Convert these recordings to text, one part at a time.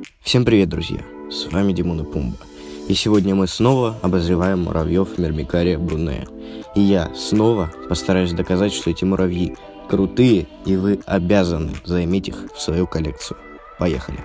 Всем привет, друзья! С вами Димон и Пумба. И сегодня мы снова обозреваем муравьев Мирмикария брунея. И я снова постараюсь доказать, что эти муравьи крутые, и вы обязаны заиметь их в свою коллекцию. Поехали!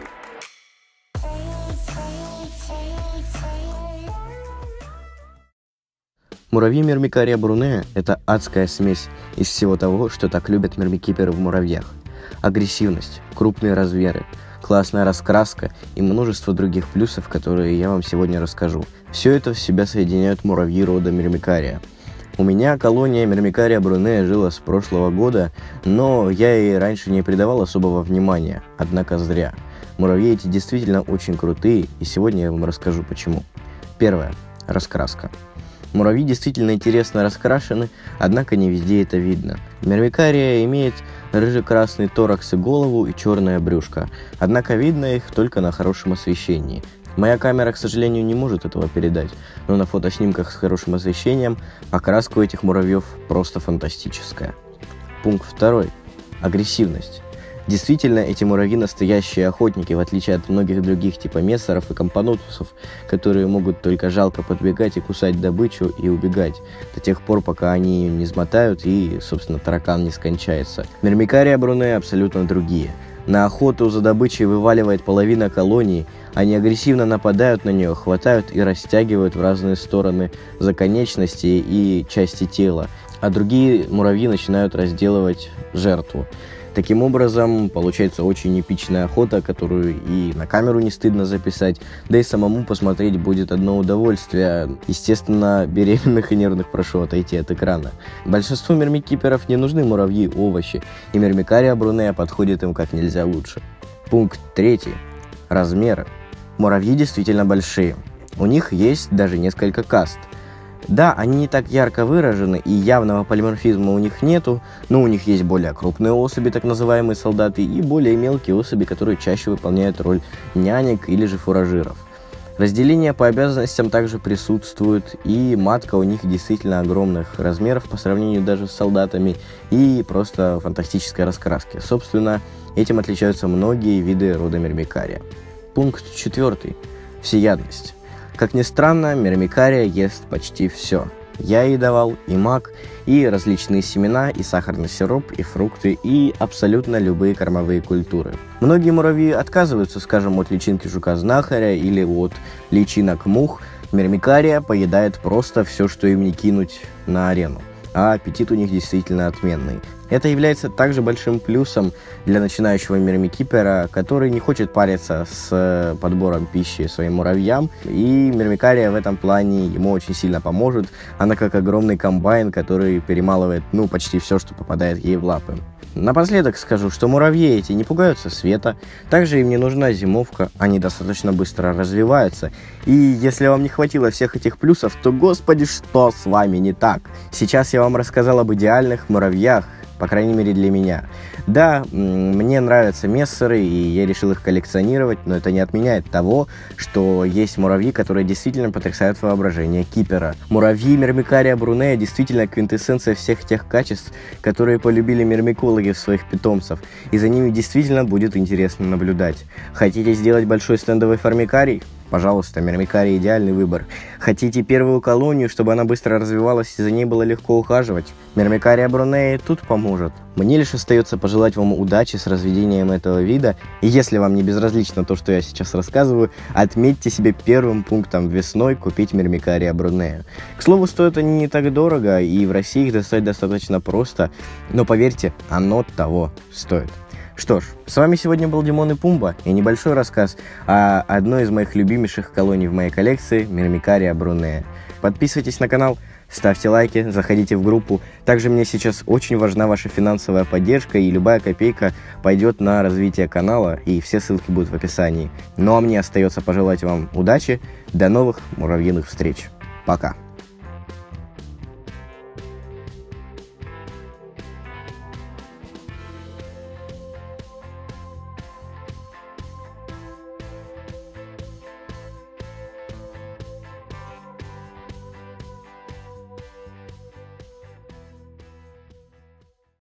Муравьи Мирмикария брунея – это адская смесь из всего того, что так любят мирмикиперы в муравьях. Агрессивность, крупные размеры, классная раскраска и множество других плюсов, которые я вам сегодня расскажу. Все это в себя соединяют муравьи рода Мирмикария. У меня колония Мирмикария брунея жила с прошлого года, но я ей раньше не придавал особого внимания, однако зря. Муравьи эти действительно очень крутые, и сегодня я вам расскажу почему. Первое. Раскраска. Муравьи действительно интересно раскрашены, однако не везде это видно. Мирмикария имеет рыже-красный торакс и голову и черное брюшко, однако видно их только на хорошем освещении. Моя камера, к сожалению, не может этого передать, но на фотоснимках с хорошим освещением окраска у этих муравьев просто фантастическая. Пункт второй. Агрессивность. Действительно, эти муравьи настоящие охотники, в отличие от многих других типа мессеров и компонотусов, которые могут только жалко подбегать и кусать добычу и убегать, до тех пор, пока они ее не измотают и, собственно, таракан не скончается. Мирмикария брунея абсолютно другие. На охоту за добычей вываливает половина колонии, они агрессивно нападают на нее, хватают и растягивают в разные стороны за конечности и части тела, а другие муравьи начинают разделывать жертву. Таким образом, получается очень эпичная охота, которую и на камеру не стыдно записать, да и самому посмотреть будет одно удовольствие. Естественно, беременных и нервных прошу отойти от экрана. Большинству мирмикиперов не нужны муравьи-овощи, и Мирмикария брунея подходит им как нельзя лучше. Пункт третий. Размеры. Муравьи действительно большие. У них есть даже несколько каст. Да, они не так ярко выражены, и явного полиморфизма у них нету, но у них есть более крупные особи, так называемые солдаты, и более мелкие особи, которые чаще выполняют роль нянек или же фуражиров. Разделение по обязанностям также присутствует, и матка у них действительно огромных размеров по сравнению даже с солдатами, и просто фантастической раскраски. Собственно, этим отличаются многие виды рода Мирмикария. Пункт четвертый. Всеядность. Как ни странно, Мирмикария ест почти все. Я ей давал и мак, и различные семена, и сахарный сироп, и фрукты, и абсолютно любые кормовые культуры. Многие муравьи отказываются, скажем, от личинки жука-знахаря или от личинок мух. Мирмикария поедает просто все, что им не кинуть на арену. А аппетит у них действительно отменный. Это является также большим плюсом для начинающего мирмикипера, который не хочет париться с подбором пищи своим муравьям, и Мирмикария в этом плане ему очень сильно поможет. Она как огромный комбайн, который перемалывает почти все, что попадает ей в лапы. Напоследок скажу, что муравьи эти не пугаются света, также им не нужна зимовка, они достаточно быстро развиваются. И если вам не хватило всех этих плюсов, то господи, что с вами не так? Сейчас я вам рассказал об идеальных муравьях, по крайней мере для меня. Да, мне нравятся мессеры, и я решил их коллекционировать, но это не отменяет того, что есть муравьи, которые действительно потрясают воображение кипера. Муравьи Мирмикария брунея действительно квинтэссенция всех тех качеств, которые полюбили мирмикологи в своих питомцев, и за ними действительно будет интересно наблюдать. Хотите сделать большой стендовый формикарий? Пожалуйста, Мирмикария идеальный выбор. Хотите первую колонию, чтобы она быстро развивалась и за ней было легко ухаживать? Мирмикария брунея тут поможет. Мне лишь остается пожелать вам удачи с разведением этого вида. И если вам не безразлично то, что я сейчас рассказываю, отметьте себе первым пунктом весной купить Мирмикария брунея. К слову, стоят они не так дорого, и в России их достать достаточно просто. Но поверьте, оно того стоит. Что ж, с вами сегодня был Димон и Пумба, и небольшой рассказ о одной из моих любимейших колоний в моей коллекции – Мирмикария брунея. Подписывайтесь на канал, ставьте лайки, заходите в группу. Также мне сейчас очень важна ваша финансовая поддержка, и любая копейка пойдет на развитие канала, и все ссылки будут в описании. Ну а мне остается пожелать вам удачи, до новых муравьиных встреч. Пока!